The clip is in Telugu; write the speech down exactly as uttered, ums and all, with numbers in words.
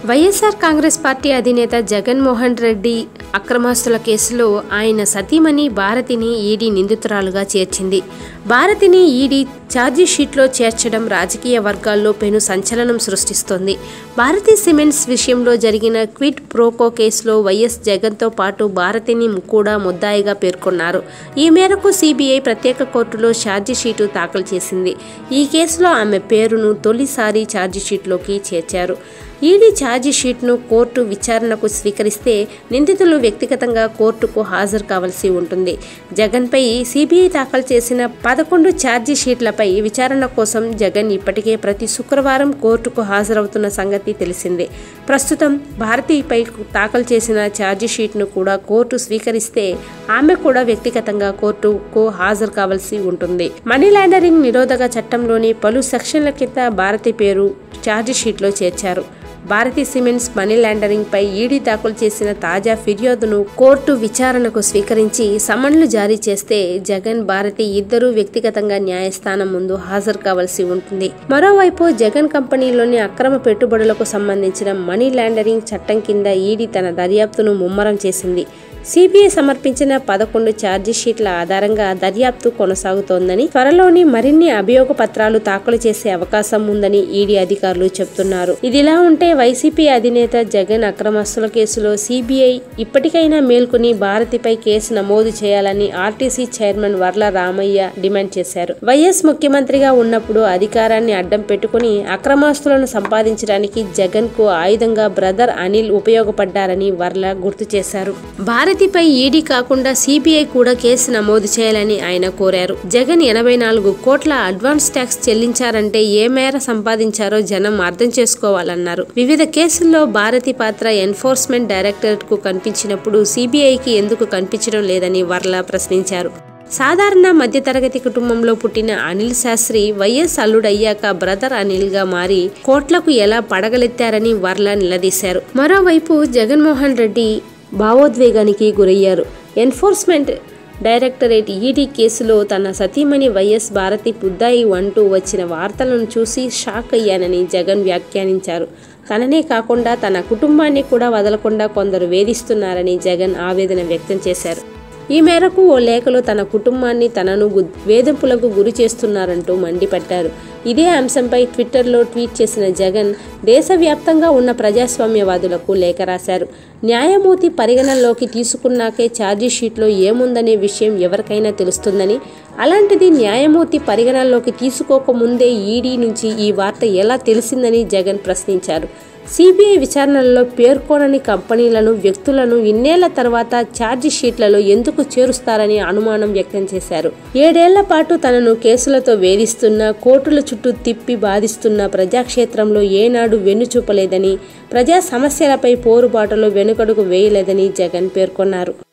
వైఎస్ఆర్ కాంగ్రెస్ పార్టీ అధినేత జగన్మోహన్ రెడ్డి అక్రమాస్తుల కేసులో ఆయన సతీమణి భారతిని ఈడీ నిందితురాలుగా చేర్చింది. భారతిని ఈడీ ఛార్జిషీట్లో చేర్చడం రాజకీయ వర్గాల్లో పెను సంచలనం సృష్టిస్తోంది. భారతీ సిమెంట్స్ విషయంలో జరిగిన క్విడ్ ప్రోకో కేసులో వైఎస్ జగన్తో పాటు భారతిని కూడా ముద్దాయిగా పేర్కొన్నారు. ఈ మేరకు సిబిఐ ప్రత్యేక కోర్టులో ఛార్జిషీటు దాఖలు చేసింది. ఈ కేసులో ఆమె పేరును తొలిసారి ఛార్జిషీట్లోకి చేర్చారు. ఈడీ ఛార్జిషీట్ను కోర్టు విచారణకు స్వీకరిస్తే నిందితులు వ్యక్తిగతంగా కోర్టుకు హాజరు కావాల్సి ఉంటుంది. జగన్పై సిబిఐ దాఖలు చేసిన పదకొండు ఛార్జిషీట్లపై విచారణ కోసం జగన్ ఇప్పటికే ప్రతి శుక్రవారం కోర్టుకు హాజరవుతున్న సంగతి తెలిసిందే. ప్రస్తుతం భారతిపై దాఖలు చేసిన ఛార్జిషీట్ను కూడా కోర్టు స్వీకరిస్తే ఆమె కూడా వ్యక్తిగతంగా కోర్టుకు హాజరు కావాల్సి ఉంటుంది. మనీ లాండరింగ్ నిరోధక చట్టంలోని పలు సెక్షన్ల కింద భారతి పేరు ఛార్జిషీట్లో చేర్చారు. భారతీ సిమెంట్స్ మనీ లాండరింగ్ పై ఈడీ దాఖలు చేసిన తాజా ఫిర్యాదును కోర్టు విచారణకు స్వీకరించి సమన్లు జారీ చేస్తే జగన్, భారతి ఇద్దరూ వ్యక్తిగతంగా న్యాయస్థానం ముందు హాజరు కావాల్సి ఉంటుంది. మరోవైపు జగన్ కంపెనీలోని అక్రమ పెట్టుబడులకు సంబంధించిన మనీ లాండరింగ్ చట్టం కింద ఈడీ తన దర్యాప్తును ముమ్మరం చేసింది. సిబిఐ సమర్పించిన పదకొండు ఛార్జిషీట్ల ఆధారంగా దర్యాప్తు కొనసాగుతోందని, త్వరలోని మరిన్ని అభియోగ పత్రాలు దాఖలు చేసే అవకాశం ఉందని ఈడీ అధికారులు చెబుతున్నారు. ఇదిలా ఉంటే వైసీపీ అధినేత జగన్ అక్రమాస్తుల కేసులో సిబిఐ ఇప్పటికైనా మేల్కొని భారతిపై కేసు నమోదు చేయాలని RTC chairman Varla Ramaiah demand చేశారు. వైఎస్ ముఖ్యమంత్రిగా ఉన్నప్పుడు అధికారాన్ని అడ్డం పెట్టుకుని అక్రమాస్తులను సంపాదించడానికి జగన్ కు ఆయుధంగా బ్రదర్ అనిల్ ఉపయోగపడ్డారని వర్ల గుర్తు చేశారు. భారతిపై ఈడీ కాకుండా సిబిఐ కూడా కేసు నమోదు చేయాలని ఆయన కోరారు. జగన్ ఎనభై నాలుగు కోట్ల అడ్వాన్స్ ట్యాక్స్ చెల్లించారంటే ఏ మేర సంపాదించారో జనం అర్థం చేసుకోవాలన్నారు. వివిధ కేసుల్లో భారతి పాత్ర ఎన్ఫోర్స్మెంట్ డైరెక్టరేట్ కు కనిపించినప్పుడు సిబిఐకి ఎందుకు కనిపించడం లేదని వర్ల ప్రశ్నించారు. సాధారణ మధ్యతరగతి కుటుంబంలో పుట్టిన అనిల్ శాస్త్రి వైఎస్ అల్లుడయ్యాక బ్రదర్ అనిల్ గా మారి కోట్లకు ఎలా పడగలెత్తారని వర్ల నిలదీశారు. మరోవైపు జగన్మోహన్ రెడ్డి భావోద్వేగానికి గురయ్యారు. ఎన్ఫోర్స్మెంట్ డైరెక్టరేట్ ఈడీ కేసులో తన సతీమణి వైఎస్ భారతి ముద్దాయి అంటూ వచ్చిన వార్తలను చూసి షాక్ అయ్యానని జగన్ వ్యాఖ్యానించారు. తననే కాకుండా తన కుటుంబాన్ని కూడా వదలకుండా కొందరు వేధిస్తున్నారని జగన్ ఆవేదన వ్యక్తం చేశారు. ఈ మేరకు ఓ లేఖలో తన కుటుంబాన్ని తనను వేధింపులకు గురి చేస్తున్నారంటూ మండిపడ్డారు. ఇదే అంశంపై ట్విట్టర్లో ట్వీట్ చేసిన జగన్ దేశవ్యాప్తంగా ఉన్న ప్రజాస్వామ్యవాదులకు లేఖ రాశారు. న్యాయమూర్తి పరిగణనలోకి తీసుకున్నాకే ఛార్జిషీట్లో ఏముందనే విషయం ఎవరికైనా తెలుస్తుందని, అలాంటిది న్యాయమూర్తి పరిగణనలోకి తీసుకోకముందే ఈడీ నుంచి ఈ వార్త ఎలా తెలిసిందని జగన్ ప్రశ్నించారు. సిబిఐ విచారణలో పేర్కొనని కంపెనీలను, వ్యక్తులను ఇన్నేళ్ల తర్వాత ఛార్జిషీట్లలో ఎందుకు చేరుస్తారని అనుమానం వ్యక్తం చేశారు. ఏడేళ్ల పాటు తనను కేసులతో వేధిస్తున్న, కోర్టుల చుట్టూ తిప్పి బాధిస్తున్న ప్రజాక్షేత్రంలో ఏనాడు వెన్నుచూపలేదని, ప్రజా సమస్యలపై పోరుబాటులో వెనుకడుగు వేయలేదని జగన్ పేర్కొన్నారు.